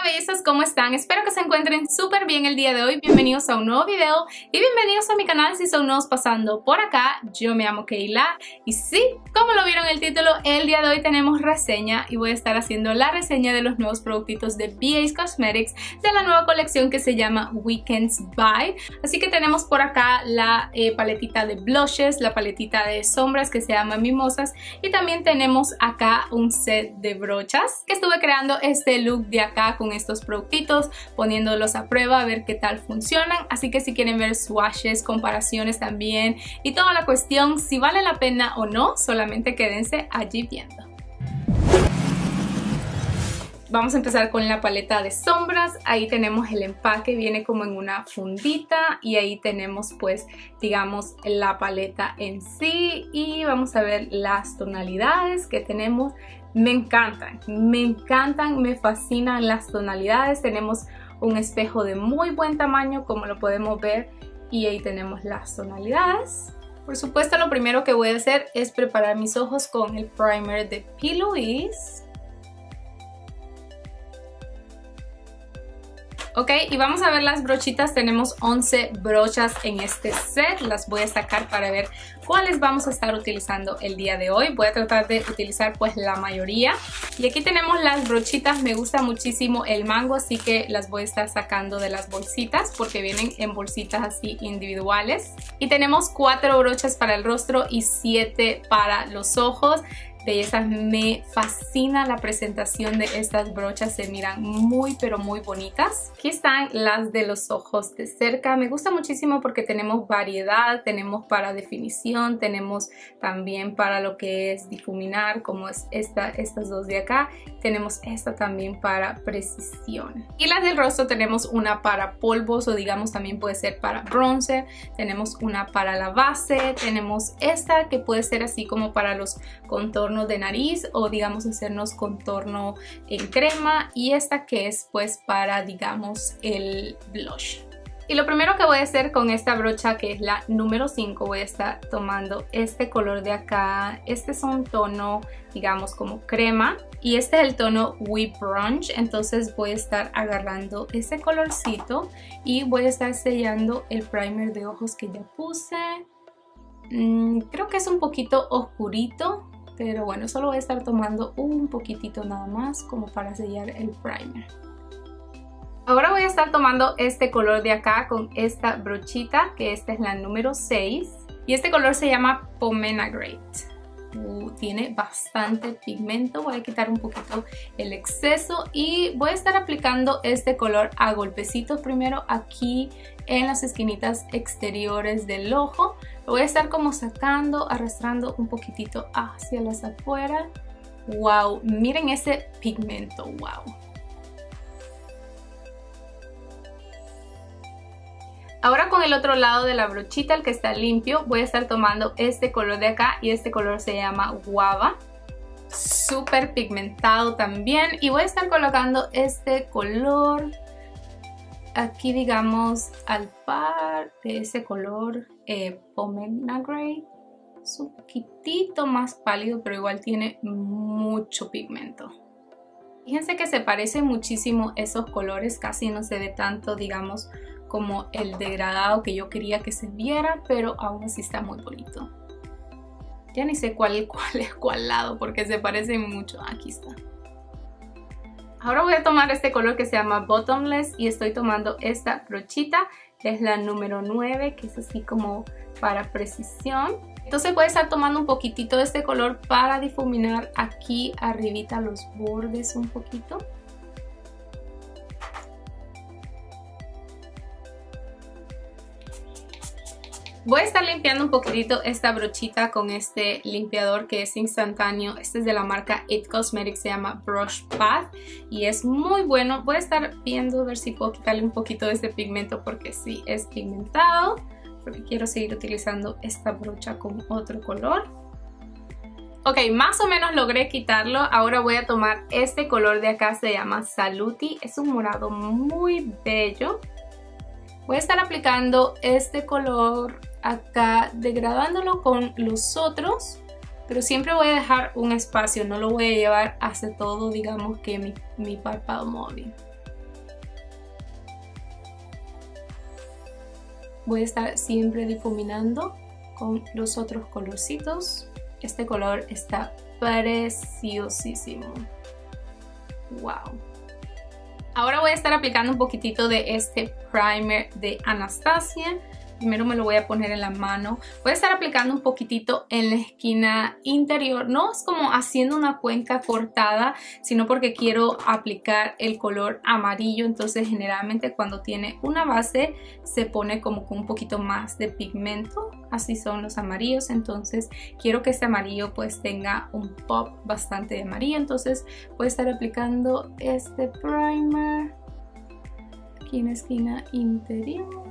Hola bellezas, ¿cómo están? Espero que se encuentren súper bien el día de hoy. Bienvenidos a un nuevo video y bienvenidos a mi canal si son nuevos pasando por acá. Yo me llamo Keila y sí, como lo vieron en el título, el día de hoy tenemos reseña y voy a estar haciendo la reseña de los nuevos productitos de BA's Cosmetics de la nueva colección que se llama Weekends By. Así que tenemos por acá la paletita de blushes, la paletita de sombras que se llama Mimosas y también tenemos acá un set de brochas que estuve creando este look de acá con estos productitos, poniéndolos a prueba a ver qué tal funcionan. Así que si quieren ver swatches, comparaciones también y toda la cuestión, si vale la pena o no, solamente quédense allí viendo. Vamos a empezar con la paleta de sombras. Ahí tenemos el empaque, viene como en una fundita y ahí tenemos pues digamos la paleta en sí y vamos a ver las tonalidades que tenemos. Me encantan, me fascinan las tonalidades. Tenemos un espejo de muy buen tamaño como lo podemos ver y ahí tenemos las tonalidades. Por supuesto lo primero que voy a hacer es preparar mis ojos con el primer de P. Louise. Ok, y vamos a ver las brochitas. Tenemos 11 brochas en este set. Las voy a sacar para ver cuáles vamos a estar utilizando el día de hoy. Voy a tratar de utilizar pues la mayoría. Y aquí tenemos las brochitas. Me gusta muchísimo el mango, así que las voy a estar sacando de las bolsitas porque vienen en bolsitas así individuales. Y tenemos 4 brochas para el rostro y 7 para los ojos. Bellezas, me fascina la presentación de estas brochas, se miran muy pero muy bonitas. Aquí están las de los ojos de cerca, me gusta muchísimo porque tenemos variedad, tenemos para definición, tenemos también para lo que es difuminar, como es estas dos de acá, tenemos esta también para precisión. Y las del rostro tenemos una para polvos o digamos también puede ser para bronzer, tenemos una para la base, tenemos esta que puede ser así como para los contornos de nariz o digamos hacernos contorno en crema y esta que es pues para digamos el blush. Y lo primero que voy a hacer con esta brocha que es la número 5, voy a estar tomando este color de acá. Este es un tono digamos como crema y este es el tono Whip Brunch, entonces voy a estar agarrando ese colorcito y voy a estar sellando el primer de ojos que ya puse. Creo que es un poquito oscurito, pero bueno, solo voy a estar tomando un poquitito nada más como para sellar el primer. Ahora voy a estar tomando este color de acá con esta brochita, que esta es la número 6. Y este color se llama Pomegranate. Tiene bastante pigmento, voy a quitar un poquito el exceso y voy a estar aplicando este color a golpecitos primero aquí en las esquinitas exteriores del ojo. Lo voy a estar como sacando, arrastrando un poquitito hacia las afueras. Wow, miren ese pigmento, wow. Ahora con el otro lado de la brochita, el que está limpio, voy a estar tomando este color de acá y este color se llama Guava. Súper pigmentado también y voy a estar colocando este color aquí digamos al par de ese color Pomegranate. Es un poquitito más pálido pero igual tiene mucho pigmento. Fíjense que se parecen muchísimo esos colores, casi no se ve tanto digamos como el degradado que yo quería que se viera, pero aún así está muy bonito. Ya ni sé cuál es cuál lado porque se parecen mucho. Aquí está. Ahora voy a tomar este color que se llama Bottomless y estoy tomando esta brochita que es la número 9, que es así como para precisión. Entonces voy a estar tomando un poquitito de este color para difuminar aquí arribita los bordes un poquito. Voy a estar limpiando un poquitito esta brochita con este limpiador que es instantáneo. Este es de la marca It Cosmetics, se llama Brush Path y es muy bueno. Voy a estar viendo a ver si puedo quitarle un poquito de este pigmento porque sí es pigmentado. Porque quiero seguir utilizando esta brocha con otro color. Ok, más o menos logré quitarlo. Ahora voy a tomar este color de acá, se llama Saluti. Es un morado muy bello. Voy a estar aplicando este color acá, degradándolo con los otros, pero siempre voy a dejar un espacio, no lo voy a llevar hacia todo, digamos que mi párpado móvil. voy a estar siempre difuminando con los otros colorcitos. Este color está preciosísimo. Wow. Ahora voy a estar aplicando un poquitito de este primer de Anastasia. Primero me lo voy a poner en la mano. Voy a estar aplicando un poquitito en la esquina interior. No es como haciendo una cuenca cortada, sino porque quiero aplicar el color amarillo. Entonces generalmente cuando tiene una base se pone como con un poquito más de pigmento. Así son los amarillos. Entonces quiero que este amarillo pues tenga un pop bastante de amarillo. Entonces voy a estar aplicando este primer aquí en la esquina interior.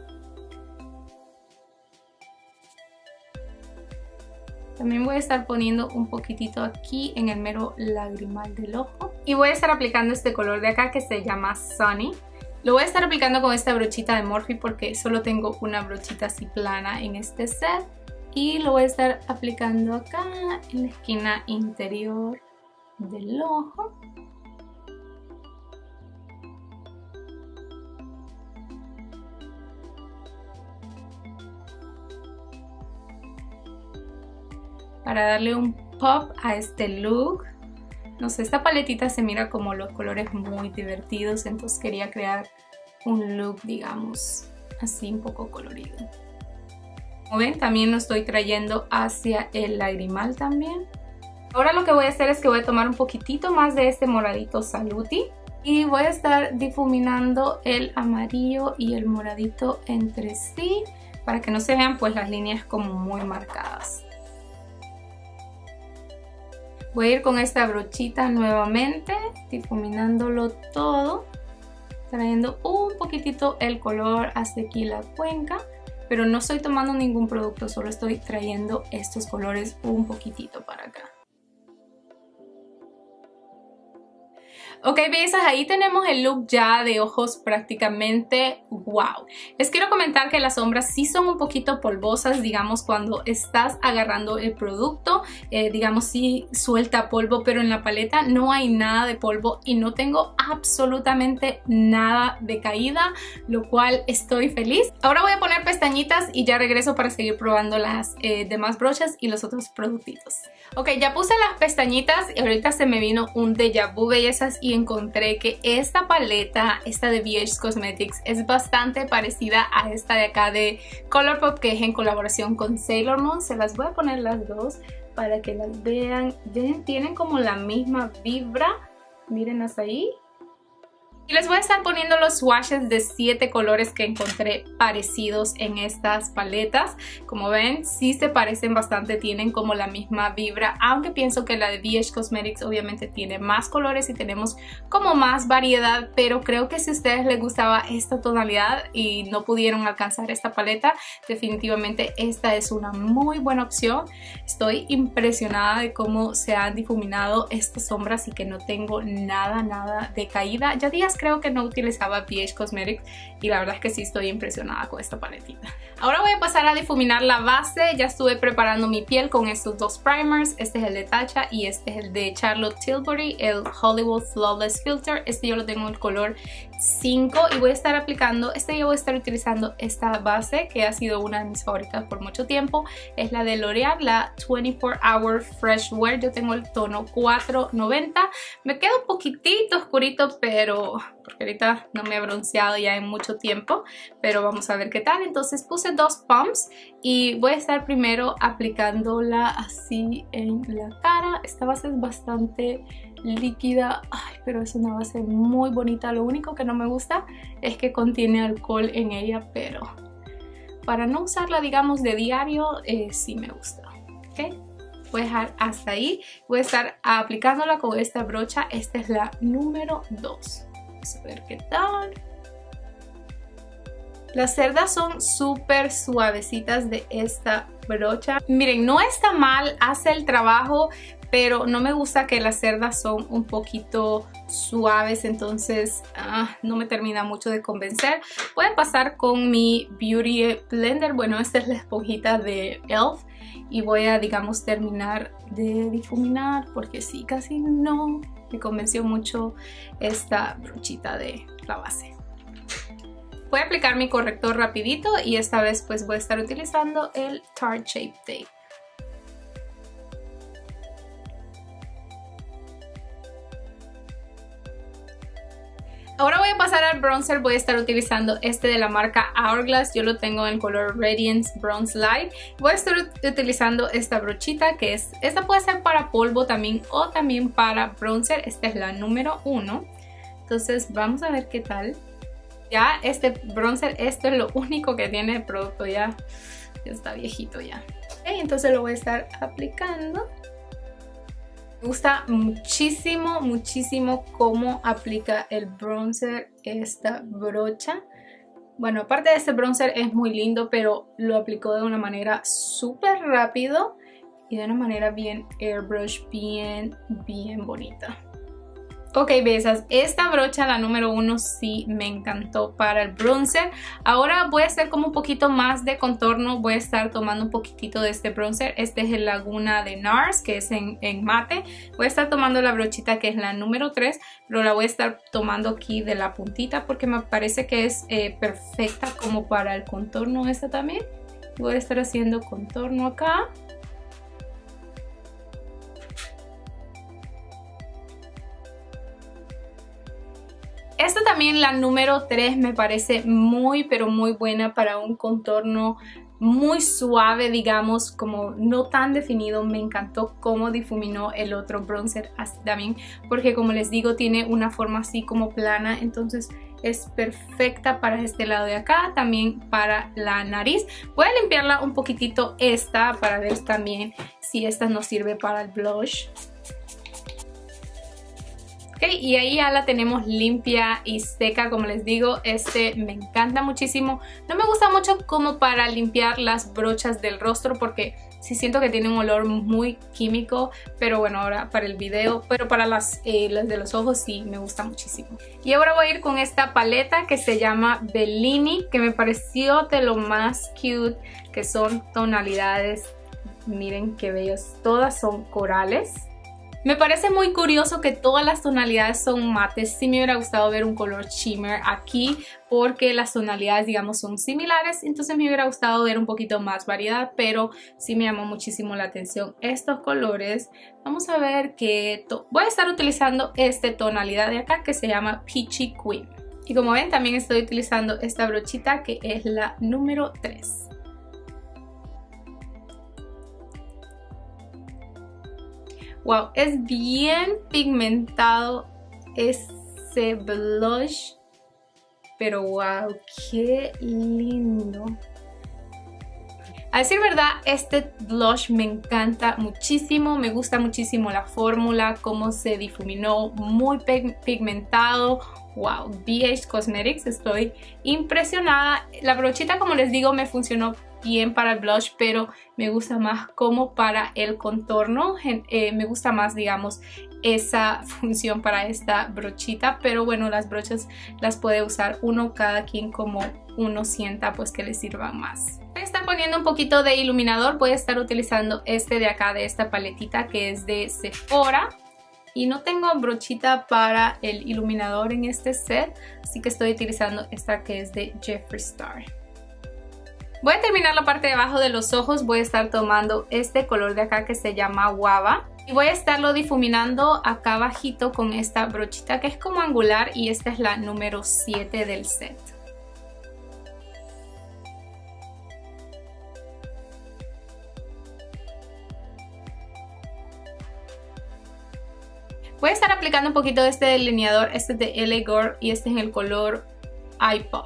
También voy a estar poniendo un poquitito aquí en el mero lagrimal del ojo. Y voy a estar aplicando este color de acá que se llama Sunny. Lo voy a estar aplicando con esta brochita de Morphe porque solo tengo una brochita así plana en este set. Y lo voy a estar aplicando acá en la esquina interior del ojo. Para darle un pop a este look. No sé, esta paletita se mira como los colores muy divertidos, entonces quería crear un look, digamos, así un poco colorido. Como ven, también lo estoy trayendo hacia el lagrimal también. Ahora lo que voy a hacer es que voy a tomar un poquitito más de este moradito Saluti y voy a estar difuminando el amarillo y el moradito entre sí para que no se vean pues las líneas como muy marcadas. Voy a ir con esta brochita nuevamente, difuminándolo todo, trayendo un poquitito el color hacia aquí la cuenca, pero no estoy tomando ningún producto, solo estoy trayendo estos colores un poquitito para acá. Ok, bellezas, ahí tenemos el look ya de ojos prácticamente wow. Les quiero comentar que las sombras sí son un poquito polvosas, digamos, cuando estás agarrando el producto, digamos, sí suelta polvo, pero en la paleta no hay nada de polvo y no tengo absolutamente nada de caída, lo cual estoy feliz. Ahora voy a poner pestañitas y ya regreso para seguir probando las demás brochas y los otros productitos. Ok, ya puse las pestañitas y ahorita se me vino un déjà vu, bellezas, y encontré que esta paleta, esta de BH Cosmetics, es bastante parecida a esta de acá de Colourpop, que es en colaboración con Sailor Moon. Se las voy a poner las dos para que las vean. Tienen como la misma vibra, mírenlas ahí. Y les voy a estar poniendo los swatches de 7 colores que encontré parecidos en estas paletas. Como ven, sí se parecen bastante, tienen como la misma vibra, aunque pienso que la de BH Cosmetics obviamente tiene más colores y tenemos como más variedad, pero creo que si a ustedes les gustaba esta tonalidad y no pudieron alcanzar esta paleta, definitivamente esta es una muy buena opción. Estoy impresionada de cómo se han difuminado estas sombras y que no tengo nada de caída. Ya días creo que no utilizaba BH Cosmetics y la verdad es que sí estoy impresionada con esta paletita. Ahora voy a pasar a difuminar la base. Ya estuve preparando mi piel con estos dos primers. Este es el de Tatcha y este es el de Charlotte Tilbury, el Hollywood Flawless Filter. Este yo lo tengo en el color 5 y voy a estar aplicando, yo voy a estar utilizando esta base que ha sido una de mis favoritas por mucho tiempo. Es la de L'Oreal, la 24 Hour Fresh Wear. Yo tengo el tono 490. Me queda un poquitito oscurito, pero porque ahorita no me he bronceado ya en mucho tiempo, pero vamos a ver qué tal. Entonces puse 2 pumps y voy a estar primero aplicándola así en la cara. Esta base es bastante líquida, pero es una base muy bonita. Lo único que no me gusta es que contiene alcohol en ella, pero para no usarla digamos de diario sí me gusta. ¿Okay? Voy a dejar hasta ahí. Voy a estar aplicándola con esta brocha. Esta es la número 2. Vamos a ver qué tal. Las cerdas son súper suavecitas de esta brocha. Miren, no está mal, hace el trabajo, pero no me gusta que las cerdas son un poquito suaves, entonces no me termina mucho de convencer. Voy a pasar con mi Beauty Blender. Bueno, esta es la esponjita de ELF y voy a, digamos, terminar de difuminar porque sí, casi no me convenció mucho esta brochita de la base. Voy a aplicar mi corrector rapidito y esta vez pues voy a estar utilizando el Tarte Shape Tape. Ahora voy a pasar al bronzer, voy a estar utilizando este de la marca Hourglass, yo lo tengo en el color Radiance Bronze Light. Voy a estar utilizando esta brochita que es, esta puede ser para polvo también o también para bronzer, esta es la número 1. Entonces vamos a ver qué tal. Ya este bronzer, esto es lo único que tiene el producto, ya está viejito ya. Okay, entonces lo voy a estar aplicando. Me gusta muchísimo, muchísimo cómo aplica el bronzer esta brocha. Bueno, aparte de este bronzer es muy lindo, pero lo aplicó de una manera súper rápido y de una manera bien airbrush, bien bonita. Ok, besas, esta brocha, la número 1, sí me encantó para el bronzer. Ahora voy a hacer como un poquito más de contorno. Voy a estar tomando un poquitito de este bronzer. Este es el Laguna de NARS, que es en mate. Voy a estar tomando la brochita que es la número 3, pero la voy a estar tomando aquí de la puntita porque me parece que es perfecta como para el contorno esta también. Voy a estar haciendo contorno acá. Esta también, la número 3, me parece muy pero muy buena para un contorno muy suave, digamos, como no tan definido. Me encantó cómo difuminó el otro bronzer también, porque como les digo, tiene una forma así como plana, entonces es perfecta para este lado de acá, también para la nariz. Voy a limpiarla un poquitito esta para ver también si esta nos sirve para el blush. Okay, y ahí ya la tenemos limpia y seca, como les digo. Este me encanta muchísimo. No me gusta mucho como para limpiar las brochas del rostro porque sí siento que tiene un olor muy químico, pero bueno, ahora para el video, pero para las de los ojos sí me gusta muchísimo. Y ahora voy a ir con esta paleta que se llama Bellini, que me pareció de lo más cute, que son tonalidades, miren qué bellos, todas son corales. Me parece muy curioso que todas las tonalidades son mates. Sí me hubiera gustado ver un color shimmer aquí porque las tonalidades, digamos, son similares. Entonces me hubiera gustado ver un poquito más variedad, pero sí me llamó muchísimo la atención estos colores. Vamos a ver que voy a estar utilizando esta tonalidad de acá que se llama Peachy Queen. Y como ven, también estoy utilizando esta brochita que es la número 3. Wow, es bien pigmentado ese blush, pero wow, qué lindo. A decir verdad, este blush me encanta muchísimo, me gusta muchísimo la fórmula, cómo se difuminó, muy pigmentado. Wow, BH Cosmetics, estoy impresionada. La brochita, como les digo, me funcionó bien para el blush, pero me gusta más como para el contorno. Me gusta más, digamos, esa función para esta brochita, pero bueno, las brochas las puede usar uno, cada quien como uno sienta pues que le sirvan más. Voy a estar poniendo un poquito de iluminador. Voy a estar utilizando este de acá, de esta paletita que es de Sephora. Y no tengo brochita para el iluminador en este set, así que estoy utilizando esta que es de Jeffree Star. Voy a terminar la parte de abajo de los ojos. Voy a estar tomando este color de acá que se llama Guava. Y voy a estarlo difuminando acá abajito con esta brochita que es como angular. Y esta es la número 7 del set. Voy a estar aplicando un poquito de este delineador. Este es de LA Girl y este es en el color iPop.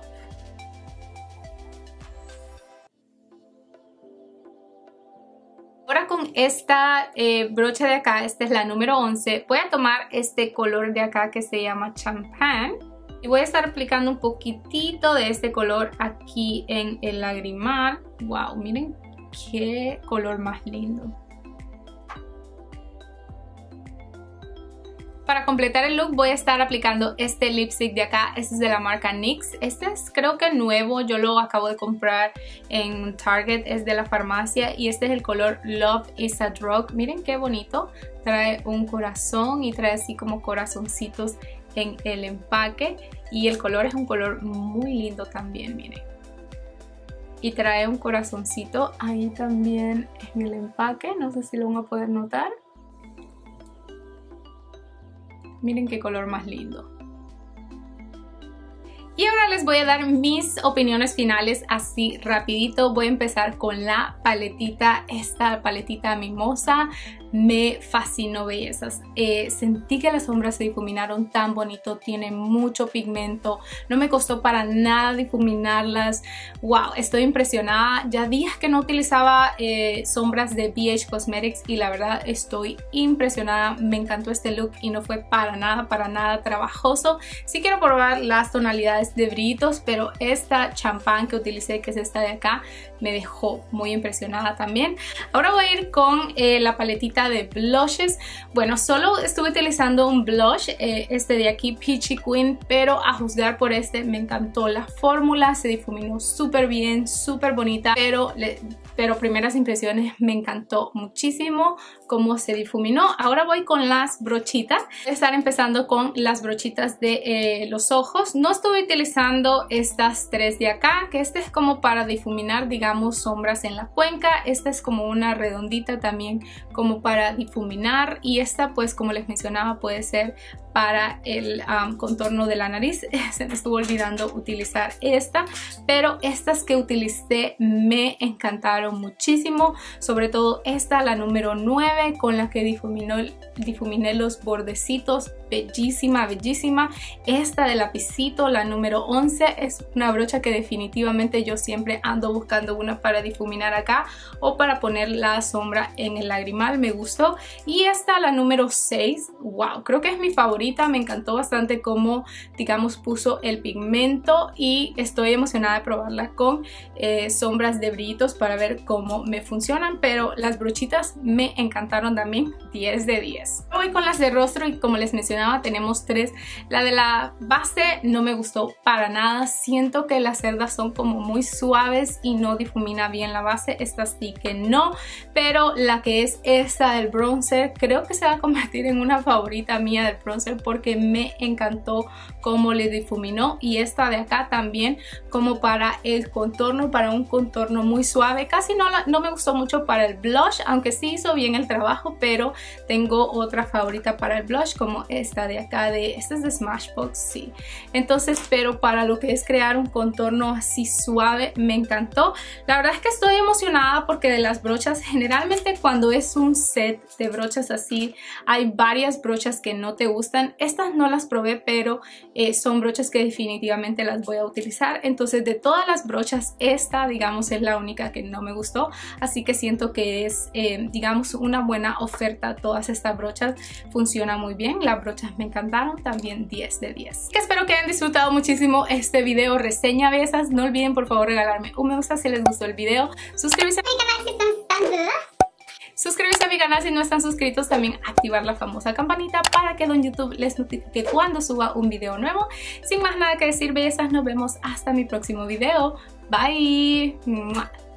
Ahora con esta brocha de acá, esta es la número 11, voy a tomar este color de acá que se llama Champagne y voy a estar aplicando un poquitito de este color aquí en el lagrimal. Wow, miren qué color más lindo. Para completar el look voy a estar aplicando este lipstick de acá. Este es de la marca NYX. Este es creo que nuevo. Yo lo acabo de comprar en Target. Es de la farmacia. Y este es el color Love is a Drug. Miren qué bonito. Trae un corazón y trae así como corazoncitos en el empaque y el color es un color muy lindo también, miren. Y trae un corazoncito ahí también en el empaque, no sé si lo van a poder notar. Miren qué color más lindo. Y ahora les voy a dar mis opiniones finales así rapidito. Voy a empezar con la paletita, esta paletita mimosa. Me fascinó, bellezas. Sentí que las sombras se difuminaron tan bonito, tiene mucho pigmento, no me costó para nada difuminarlas. Wow, estoy impresionada. Ya días que no utilizaba sombras de BH Cosmetics y la verdad estoy impresionada. Me encantó este look y no fue para nada trabajoso. Sí quiero probar las tonalidades de brillitos, pero esta champán que utilicé, que es esta de acá, me dejó muy impresionada también. Ahora voy a ir con la paletita de blushes. Bueno, solo estuve utilizando un blush, este de aquí, Peachy Queen, pero a juzgar por este me encantó la fórmula, se difuminó súper bien, súper bonita, pero primeras impresiones me encantó muchísimo cómo se difuminó. Ahora voy con las brochitas. Voy a estar empezando con las brochitas de los ojos. No estuve utilizando estas tres de acá, que este es como para difuminar, digamos, sombras en la cuenca. Esta es como una redondita también como para difuminar, y esta, pues como les mencionaba, puede ser para el contorno de la nariz. Se me estuvo olvidando utilizar esta, pero estas que utilicé me encantaron muchísimo, sobre todo esta, la número 9, con la que difuminé los bordecitos. Bellísima, bellísima. Esta de lapicito, la número 11, es una brocha que definitivamente yo siempre ando buscando una para difuminar acá o para poner la sombra en el lagrimal, me gustó. Y esta, la número 6, wow, creo que es mi favorita, me encantó bastante cómo, digamos, puso el pigmento, y estoy emocionada de probarla con sombras de brillitos para ver cómo me funcionan, pero las brochitas me encantaron también, 10 de 10. Voy con las de rostro y como les mencionaba, tenemos tres. La de la base no me gustó para nada, siento que las cerdas son como muy suaves y no difumina bien la base, esta sí que no, pero la que es esta del bronzer creo que se va a convertir en una favorita mía del bronzer porque me encantó cómo le difuminó, y esta de acá también como para el contorno, para un contorno muy suave. Casi no me gustó mucho para el blush, aunque sí hizo bien el trabajo, pero tengo otra favorita para el blush como esta de acá, esta es de Smashbox, sí. Entonces, pero para lo que es crear un contorno así suave, me encantó. La verdad es que estoy emocionada porque de las brochas, generalmente cuando es un set de brochas así, hay varias brochas que no te gustan. Estas no las probé, pero son brochas que definitivamente las voy a utilizar. Entonces, de todas las brochas, esta, digamos, es la única que no me gustó. Así que siento que es, digamos, una buena oferta. Todas estas brochas funcionan muy bien. Las brochas me encantaron, también 10 de 10. Que espero que hayan disfrutado muchísimo este video reseña, bellezas. No olviden por favor regalarme un me gusta si les gustó el video. Suscribirse a mi canal si están suscribirse a mi canal si no están suscritos, también activar la famosa campanita para que don YouTube les notifique cuando suba un video nuevo. Sin más nada que decir, bellezas, nos vemos hasta mi próximo video. Bye.